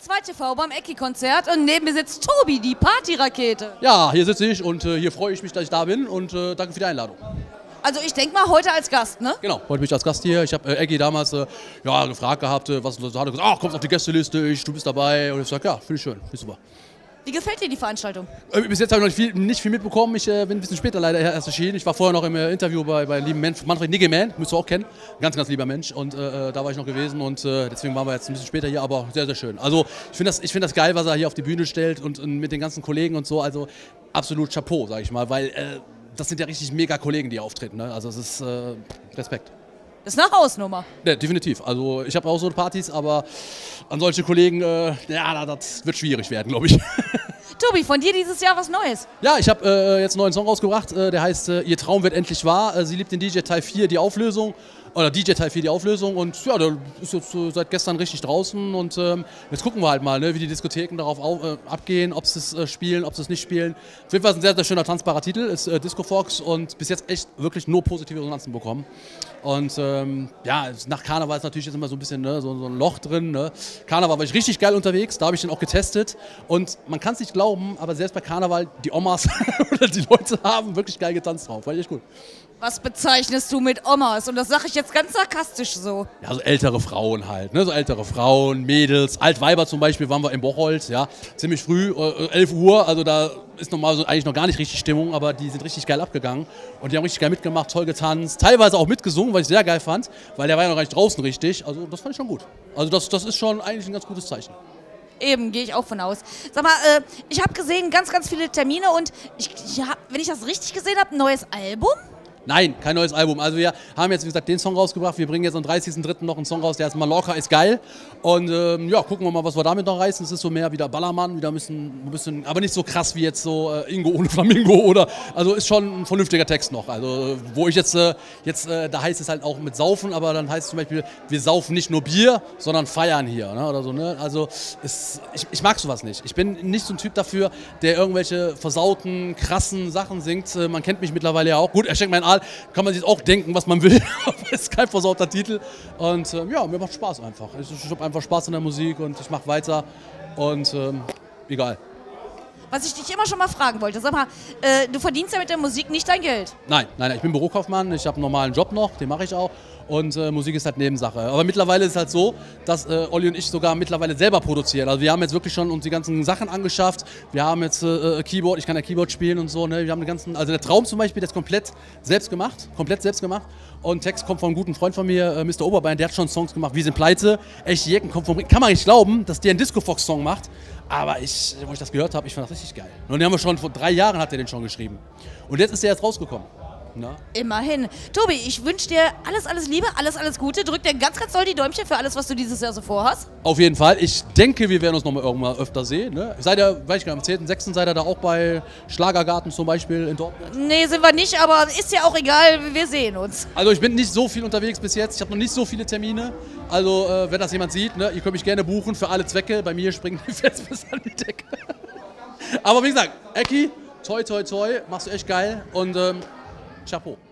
2TV beim Ecki-Konzert und neben mir sitzt Tobi, die Partyrakete. Ja, hier sitze ich und hier freue ich mich, dass ich da bin und danke für die Einladung. Also ich denke mal heute als Gast, ne? Genau, heute bin ich als Gast hier. Ich habe Eggy damals gefragt gehabt, was hat er gesagt, kommst auf die Gästeliste, du bist dabei. Und ich sage, ja, finde ich schön, finde ich super. Wie gefällt dir die Veranstaltung? Bis jetzt habe ich noch nicht viel mitbekommen. Ich bin ein bisschen später leider erst erschienen. Ich war vorher noch im Interview bei lieben Manfred Niggemann, müsst ihr auch kennen. Ganz, ganz lieber Mensch. Und da war ich noch gewesen und deswegen waren wir jetzt ein bisschen später hier, aber sehr, sehr schön. Also ich finde das geil, was er hier auf die Bühne stellt und mit den ganzen Kollegen und so. Also absolut Chapeau, sage ich mal, weil das sind ja richtig mega Kollegen, die hier auftreten. Ne? Also es ist Respekt. Das ist eine Hausnummer. Ja, definitiv. Also ich habe auch so Partys, aber an solche Kollegen, das wird schwierig werden, glaube ich. Tobi, von dir dieses Jahr was Neues? Ja, ich habe jetzt einen neuen Song rausgebracht, der heißt Ihr Traum wird endlich wahr. Sie liebt den DJ Teil 4, die Auflösung. Oder DJ Teil 4, die Auflösung. Und ja, der ist jetzt seit gestern richtig draußen. Und jetzt gucken wir halt mal, ne, wie die Diskotheken darauf abgehen, ob sie es spielen, ob sie es nicht spielen. Auf jeden Fall ist ein sehr, sehr schöner, tanzbarer Titel, ist Disco Fox und bis jetzt echt wirklich nur positive Resonanzen bekommen. Und nach Karneval ist natürlich jetzt immer so ein bisschen ne, so ein Loch drin. Ne. Karneval war ich richtig geil unterwegs, da habe ich den auch getestet. Und man kann es nicht glauben, aber selbst bei Karneval, die Omas oder die Leute haben wirklich geil getanzt drauf. War echt gut. Was bezeichnest du mit Omas? Und das sage ich jetzt ganz sarkastisch so. Ja, so ältere Frauen halt, ne? So ältere Frauen, Mädels, Altweiber zum Beispiel waren wir im Bocholt, ja, ziemlich früh, 11 Uhr, also da ist normal so eigentlich noch gar nicht richtig Stimmung, aber die sind richtig geil abgegangen und die haben richtig geil mitgemacht, toll getanzt, teilweise auch mitgesungen, was ich sehr geil fand, weil der war ja noch gar nicht draußen richtig, also das fand ich schon gut. Also das ist schon eigentlich ein ganz gutes Zeichen. Eben, gehe ich auch von aus. Sag mal, ich habe gesehen, ganz, ganz viele Termine und wenn ich das richtig gesehen habe, ein neues Album? Nein, kein neues Album. Also wir haben jetzt, wie gesagt, den Song rausgebracht. Wir bringen jetzt am 30.03. noch einen Song raus, der heißt Mallorca ist geil. Und gucken wir mal, was wir damit noch reißen. Es ist so mehr wieder Ballermann, wieder ein bisschen, aber nicht so krass wie jetzt so Ingo ohne Flamingo oder, also ist schon ein vernünftiger Text noch. Also wo ich jetzt da heißt es halt auch mit Saufen, aber dann heißt es zum Beispiel, wir saufen nicht nur Bier, sondern feiern hier, ne, oder so, ne. Also ich mag sowas nicht. Ich bin nicht so ein Typ dafür, der irgendwelche versauten, krassen Sachen singt. Man kennt mich mittlerweile ja auch. Gut, er schenkt mein kann man sich auch denken, was man will, aber es ist kein versauter Titel und mir macht Spaß einfach. Ich habe einfach Spaß in der Musik und ich mache weiter und egal. Was ich dich immer schon mal fragen wollte, sag mal, du verdienst ja mit der Musik nicht dein Geld? Nein, ich bin Bürokaufmann, ich habe einen normalen Job noch, den mache ich auch und Musik ist halt Nebensache. Aber mittlerweile ist es halt so, dass Olli und ich sogar mittlerweile selber produzieren. Also wir haben jetzt wirklich schon uns die ganzen Sachen angeschafft, wir haben jetzt Keyboard, ich kann ja Keyboard spielen und so, ne? Wir haben den ganzen, also der Traum zum Beispiel, der ist komplett selbst gemacht und Text kommt von einem guten Freund von mir, Mr. Oberbein, der hat schon Songs gemacht, wir sind pleite, echt Jecken kommt vom Ring. Kann man nicht glauben, dass der einen Disco-Fox-Song macht. Aber wo ich das gehört habe, ich fand das richtig geil. Und den haben wir schon vor 3 Jahren hat er den schon geschrieben. Und jetzt ist er jetzt rausgekommen. Na? Immerhin. Tobi, ich wünsche dir alles Liebe, alles Gute. Drück dir ganz, ganz doll die Däumchen für alles, was du dieses Jahr so vorhast. Auf jeden Fall. Ich denke, wir werden uns noch mal irgendwann öfter sehen. Ne? Seid ihr, weiß ich gar nicht, am 10.06. seid ihr da auch bei Schlagergarten zum Beispiel in Dortmund? Nee, sind wir nicht, aber ist ja auch egal, wir sehen uns. Also ich bin nicht so viel unterwegs bis jetzt. Ich habe noch nicht so viele Termine. Also wenn das jemand sieht, ne, ihr könnt mich gerne buchen für alle Zwecke. Bei mir springen die fest bis an die Decke. Aber wie gesagt, Ecki, toi toi toi, machst du echt geil und Chapeau.